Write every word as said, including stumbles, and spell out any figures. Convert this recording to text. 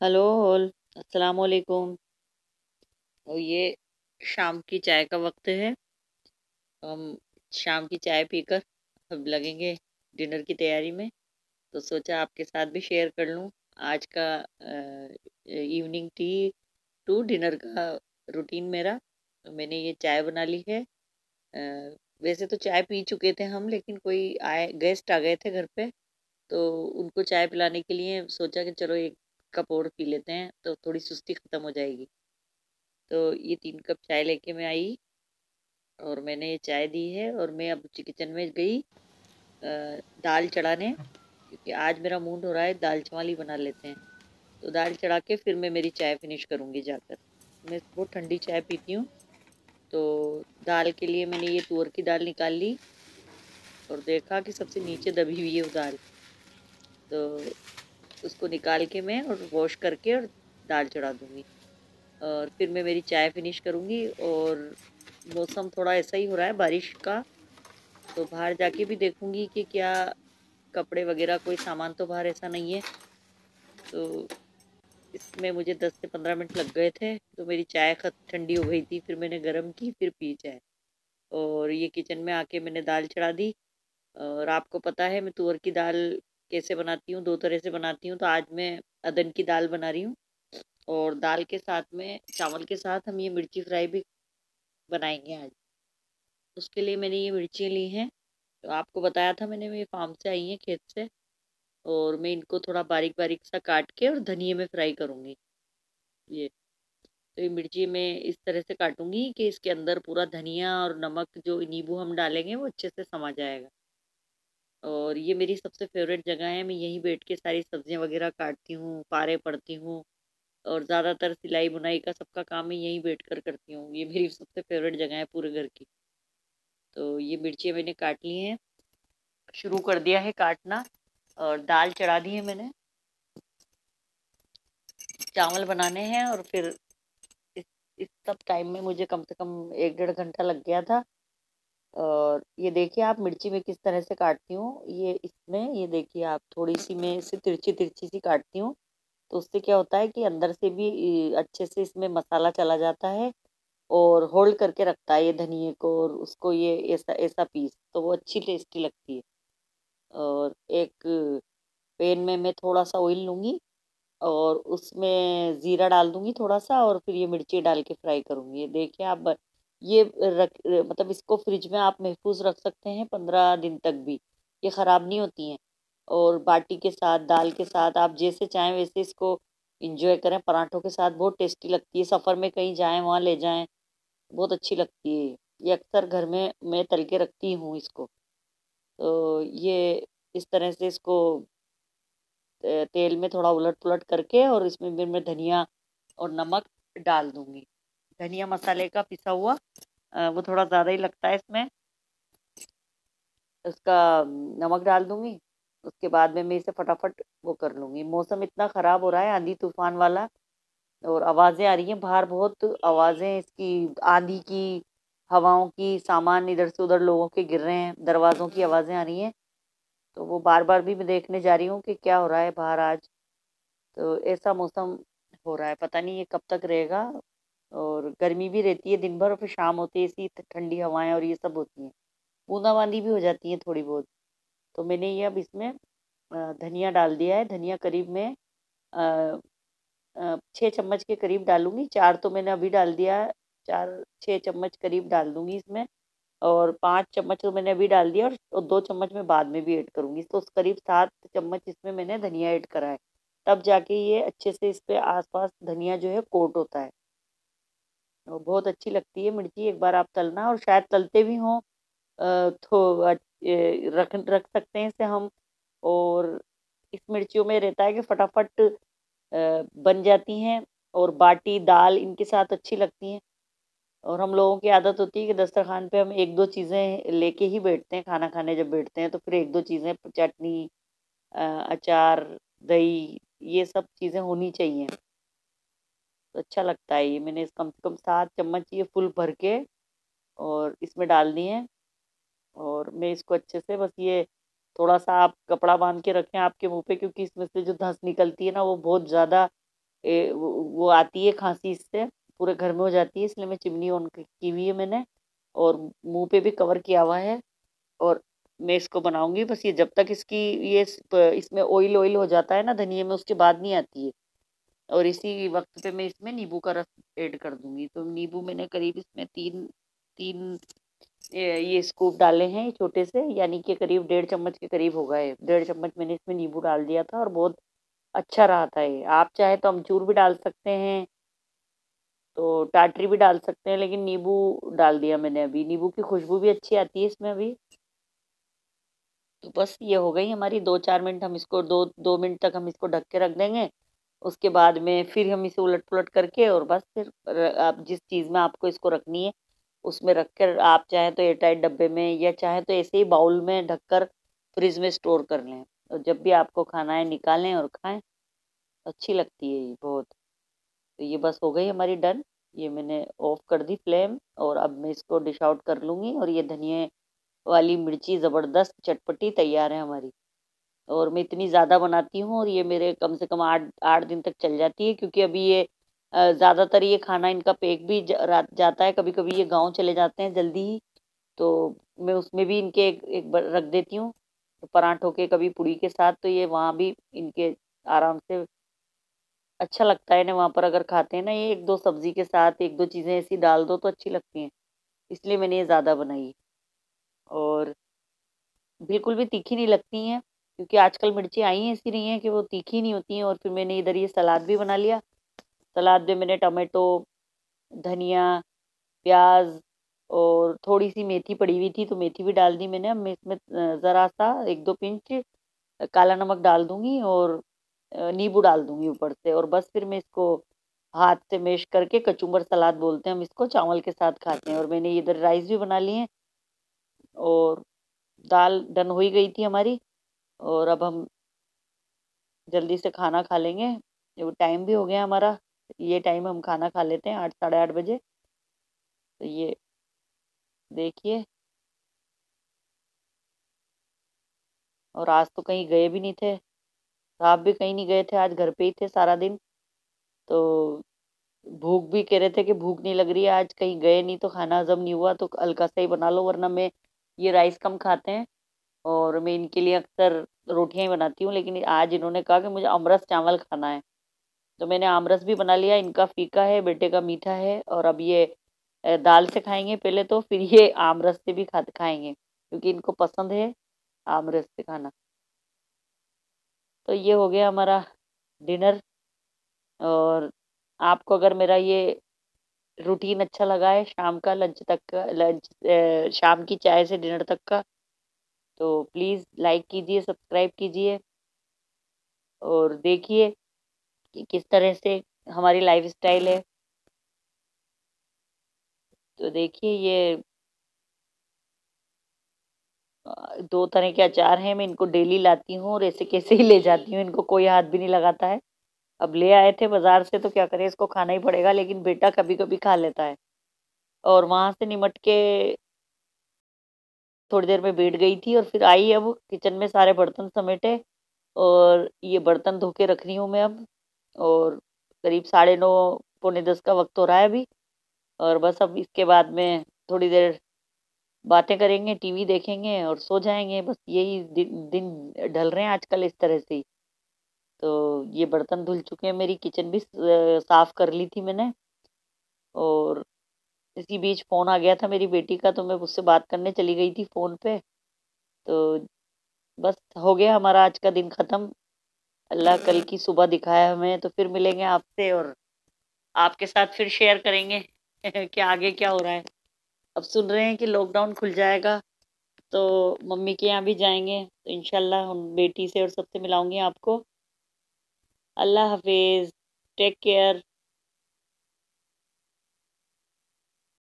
Hello all, अस्सलाम वालेकुम। और ये शाम की चाय का वक्त है। हम शाम की चाय पीकर अब लगेंगे डिनर की तैयारी में। तो सोचा आपके साथ भी शेयर कर लूँ आज का इवनिंग टी टू डिनर का रूटीन मेरा। तो मैंने ये चाय बना ली है। अ, वैसे तो चाय पी चुके थे हम, लेकिन कोई आए गेस्ट आ गए थे घर पे, तो उनको चाय पिलाने के लिए सोचा कि चलो एक कप और पी लेते हैं तो थोड़ी सुस्ती ख़त्म हो जाएगी। तो ये तीन कप चाय लेके मैं आई और मैंने ये चाय दी है और मैं अब किचन में गई अ, दाल चढ़ाने, क्योंकि आज मेरा मूड हो रहा है दाल चावल ही बना लेते हैं। तो दाल चढ़ा के फिर मैं मेरी चाय फिनिश करूँगी जाकर। मैं बहुत ठंडी चाय पीती हूँ। तो दाल के लिए मैंने ये तुअर की दाल निकाल ली और देखा कि सबसे नीचे दबी हुई है वो दाल। तो उसको निकाल के मैं और वॉश करके और दाल चढ़ा दूँगी और फिर मैं मेरी चाय फिनिश करूँगी। और मौसम थोड़ा ऐसा ही हो रहा है बारिश का, तो बाहर जाके भी देखूँगी कि क्या कपड़े वगैरह कोई सामान तो बाहर ऐसा नहीं है। तो इसमें मुझे दस से पंद्रह मिनट लग गए थे, तो मेरी चाय खत ठंडी हो गई थी, फिर मैंने गरम की फिर पी चाय। और ये किचन में आके मैंने दाल चढ़ा दी। और आपको पता है मैं तुअर की दाल कैसे बनाती हूँ, दो तरह से बनाती हूँ। तो आज मैं अदन की दाल बना रही हूँ और दाल के साथ में चावल के साथ हम ये मिर्ची फ्राई भी बनाएंगे आज। उसके लिए मैंने ये मिर्ची ली हैं। तो आपको बताया था मैंने, ये फार्म से आई हैं खेत से। और मैं इनको थोड़ा बारीक बारीक सा काट के और धनिए में फ्राई करूँगी। ये तो ये मिर्ची मैं इस तरह से काटूंगी कि इसके अंदर पूरा धनिया और नमक जो नींबू हम डालेंगे वो अच्छे से समा जाएगा। और ये मेरी सबसे फेवरेट जगह है, मैं यहीं बैठ के सारी सब्जियां वगैरह काटती हूँ, पारे पढ़ती हूँ। और ज़्यादातर सिलाई बुनाई का सबका काम मैं यहीं बैठ कर करती हूँ। ये मेरी सबसे फेवरेट जगह है पूरे घर की। तो ये मिर्ची मैंने काट ली हैं, शुरू कर दिया है काटना। और दाल चढ़ा दी है मैंने, चावल बनाने हैं। और फिर इस इस सब टाइम में मुझे कम से कम एक डेढ़ घंटा लग गया था। और ये देखिए आप मिर्ची में किस तरह से काटती हूँ। ये इसमें ये देखिए आप, थोड़ी सी मैं इसे तिरछी तिरछी सी काटती हूँ। तो उससे क्या होता है कि अंदर से भी अ, अच्छे से इसमें मसाला चला जाता है और होल्ड करके रखता है ये धनिए को और उसको, ये ऐसा ऐसा पीस तो वो अच्छी टेस्टी लगती है। और एक पैन में मैं थोड़ा सा ऑयल लूँगी और उसमें ज़ीरा डाल दूँगी थोड़ा सा, और फिर ये मिर्ची डाल के फ्राई करूँगी। ये देखिए आप ब- ये रख मतलब इसको फ्रिज में आप महफूज रख सकते हैं पंद्रह दिन तक भी, ये ख़राब नहीं होती हैं। और बाटी के साथ, दाल के साथ आप जैसे चाहें वैसे इसको इंजॉय करें। पराठों के साथ बहुत टेस्टी लगती है, सफ़र में कहीं जाएं वहाँ ले जाएं, बहुत अच्छी लगती है। ये अक्सर घर में मैं तल के रखती हूँ इसको। तो ये इस तरह से इसको ते- तेल में थोड़ा उलट पुलट करके और इसमें फिर मैं धनिया और नमक डाल दूंगी। धनिया मसाले का पिसा हुआ, अ, वो थोड़ा ज़्यादा ही लगता है इसमें। उसका नमक डाल दूंगी। उसके बाद में मैं इसे फटाफट वो कर लूँगी। मौसम इतना ख़राब हो रहा है, आंधी तूफान वाला, और आवाज़ें आ रही हैं बाहर, बहुत आवाज़ें इसकी, आंधी की, हवाओं की, सामान इधर से उधर लोगों के गिर रहे हैं, दरवाज़ों की आवाज़ें आ रही हैं। तो वो बार बार भी मैं देखने जा रही हूँ कि क्या हो रहा है बाहर आज। तो ऐसा मौसम हो रहा है, पता नहीं ये कब तक रहेगा। और गर्मी भी रहती है दिन भर और फिर शाम होती है इसी ठंडी हवाएं और ये सब होती हैं, बूंदाबांदी भी हो जाती है थोड़ी बहुत। तो मैंने ये अब इसमें अ, धनिया डाल दिया है। धनिया करीब में अ, अ, छः चम्मच के करीब डालूंगी, चार तो मैंने अभी डाल दिया है, चार छः चम्मच करीब डाल दूंगी इसमें। और पाँच चम्मच तो मैंने अभी डाल दिया और, और दो चम्मच मैं बाद में भी ऐड करूंगी, तो उस करीब सात चम्मच इसमें मैंने धनिया ऐड करा है। तब जाके ये अच्छे से इस पे आसपास धनिया जो है कोट होता है। और बहुत अच्छी लगती है मिर्ची, एक बार आप तलना, और शायद तलते भी हों अ, तो अ, ए, रख रख सकते हैं इसे हम। और इस मिर्चियों में रहता है कि फटाफट अ, बन जाती हैं और बाटी दाल इनके साथ अच्छी लगती हैं। और हम लोगों की आदत होती है कि दस्तरखान पे हम एक दो चीज़ें लेके ही बैठते हैं खाना खाने, जब बैठते हैं तो फिर एक दो चीज़ें, चटनी, अ, अचार, दही, ये सब चीज़ें होनी चाहिए। तो अच्छा लगता है ये। मैंने इस कम से कम सात चम्मच ये फुल भर के और इसमें डाल दिए हैं। और मैं इसको अच्छे से, बस ये थोड़ा सा आप कपड़ा बांध के रखें आपके मुंह पे, क्योंकि इसमें से जो धंस निकलती है ना वो बहुत ज़्यादा ए, वो, वो आती है खांसी, इससे पूरे घर में हो जाती है, इसलिए मैं चिमनी ऑन की हुई है मैंने, और मुंह पे भी कवर किया हुआ है। और मैं इसको बनाऊंगी बस, ये जब तक इसकी ये इसमें ऑयल ऑयल हो जाता है ना धनिये में, उसके बाद नहीं आती है। और इसी वक्त पे मैं इसमें नींबू का रस ऐड कर दूंगी। तो नींबू मैंने करीब इसमें तीन तीन ये ये स्कूप डाले हैं छोटे से, यानी कि करीब डेढ़ चम्मच के करीब होगा है। डेढ़ चम्मच मैंने इसमें नींबू डाल दिया था और बहुत अच्छा रहा था ये। आप चाहे तो अमचूर भी डाल सकते हैं, तो टाटरी भी डाल सकते हैं, लेकिन नींबू डाल दिया मैंने अभी। नींबू की खुशबू भी अच्छी आती है इसमें अभी। तो बस ये हो गई हमारी। दो चार मिनट हम इसको दो दो मिनट तक हम इसको ढक के रख देंगे। उसके बाद में फिर हम इसे उलट पुलट करके, और बस फिर र- आप जिस चीज़ में आपको इसको रखनी है उसमें रख कर, आप चाहे तो एयरटाइट डब्बे में, या चाहे तो ऐसे ही बाउल में ढककर फ्रिज में स्टोर कर लें। और जब भी आपको खाना है निकालें और खाएं। अच्छी लगती है ये बहुत। तो ये बस हो गई हमारी डन। ये मैंने ऑफ कर दी फ्लेम, और अब मैं इसको डिश आउट कर लूँगी। और ये धनिए वाली मिर्ची ज़बरदस्त चटपटी तैयार है हमारी। और मैं इतनी ज़्यादा बनाती हूँ, और ये मेरे कम से कम आठ आठ दिन तक चल जाती है, क्योंकि अभी ये अ, ज़्यादातर ये खाना इनका पेक भी ज, रा, जाता है। कभी कभी ये गांव चले जाते हैं जल्दी ही, तो मैं उसमें भी इनके एक, एक बार रख देती हूँ, तो पराठों के कभी पूड़ी के साथ, तो ये वहाँ भी इनके आराम से अच्छा लगता है इन्हें वहाँ पर। अगर खाते हैं ना ये एक दो सब्जी के साथ, एक दो चीज़ें ऐसी डाल दो तो अच्छी लगती हैं। इसलिए मैंने ये ज़्यादा बनाई। और बिल्कुल भी तीखी नहीं लगती हैं, क्योंकि आजकल मिर्ची आई हैं ऐसी नहीं है कि वो तीखी नहीं होती हैं। और फिर मैंने इधर ये सलाद भी बना लिया। सलाद में मैंने टमाटो, धनिया, प्याज और थोड़ी सी मेथी पड़ी हुई थी, तो मेथी भी डाल दी मैंने। अब मैं इसमें अ, ज़रा सा एक दो पिंच काला नमक डाल दूंगी, और अ, नींबू डाल दूंगी ऊपर से। और बस फिर मैं इसको हाथ से मैश करके, कचुम्बर सलाद बोलते हैं हम इसको, चावल के साथ खाते हैं। और मैंने इधर राइस भी बना लिए हैं, और दाल डन हो ही गई थी हमारी। और अब हम जल्दी से खाना खा लेंगे। ये टाइम भी हो गया हमारा। ये टाइम हम खाना खा लेते हैं, आठ साढ़े आठ बजे। तो ये देखिए। और आज तो कहीं गए भी नहीं थे, आप भी कहीं नहीं गए थे, आज घर पे ही थे सारा दिन। तो भूख भी कह रहे थे कि भूख नहीं लग रही है, आज कहीं गए नहीं तो खाना हजम नहीं हुआ, तो हल्का सा ही बना लो। वरना मैं ये राइस कम खाते हैं, और मैं इनके लिए अक्सर रोटियां ही बनाती हूँ। लेकिन आज इन्होंने कहा कि मुझे अमरस चावल खाना है, तो मैंने आमरस भी बना लिया। इनका फीका है, बेटे का मीठा है। और अब ये अ, दाल से खाएंगे पहले, तो फिर ये आमरस से भी खा खाएंगे, क्योंकि इनको पसंद है आमरस से खाना। तो ये हो गया हमारा डिनर। और आपको अगर मेरा ये रूटीन अच्छा लगा है शाम का, लंच तक का, लंच शाम की चाय से डिनर तक का, तो प्लीज़ लाइक कीजिए, सब्सक्राइब कीजिए, और देखिए कि किस तरह से हमारी लाइफ स्टाइल है। तो देखिए ये अ, दो तरह के अचार हैं, मैं इनको डेली लाती हूँ और ऐसे कैसे ही ले जाती हूँ, इनको कोई हाथ भी नहीं लगाता है। अब ले आए थे बाजार से, तो क्या करें, इसको खाना ही पड़ेगा। लेकिन बेटा कभी कभी खा लेता है। और वहां से निमट के थोड़ी देर में बैठ गई थी, और फिर आई अब किचन में सारे बर्तन समेटे, और ये बर्तन धो के रख रही हूँ मैं अब। और करीब साढ़े नौ पौने दस का वक्त हो रहा है अभी। और बस अब इसके बाद में थोड़ी देर बातें करेंगे, टीवी देखेंगे और सो जाएंगे। बस यही दिन दिन ढल रहे हैं आजकल इस तरह से ही। तो ये बर्तन धुल चुके हैं, मेरी किचन भी अ, साफ कर ली थी मैंने। और इसी बीच फ़ोन आ गया था मेरी बेटी का, तो मैं उससे बात करने चली गई थी फ़ोन पे। तो बस हो गया हमारा आज का दिन ख़त्म। अल्लाह कल की सुबह दिखाया हमें, तो फिर मिलेंगे आपसे, और आपके साथ फिर शेयर करेंगे कि आगे क्या हो रहा है। अब सुन रहे हैं कि लॉकडाउन खुल जाएगा, तो मम्मी के यहाँ भी जाएंगे, तो इंशाल्लाह हम बेटी से और सबसे मिलाऊंगी आपको। अल्लाह हाफिज़, टेक केयर।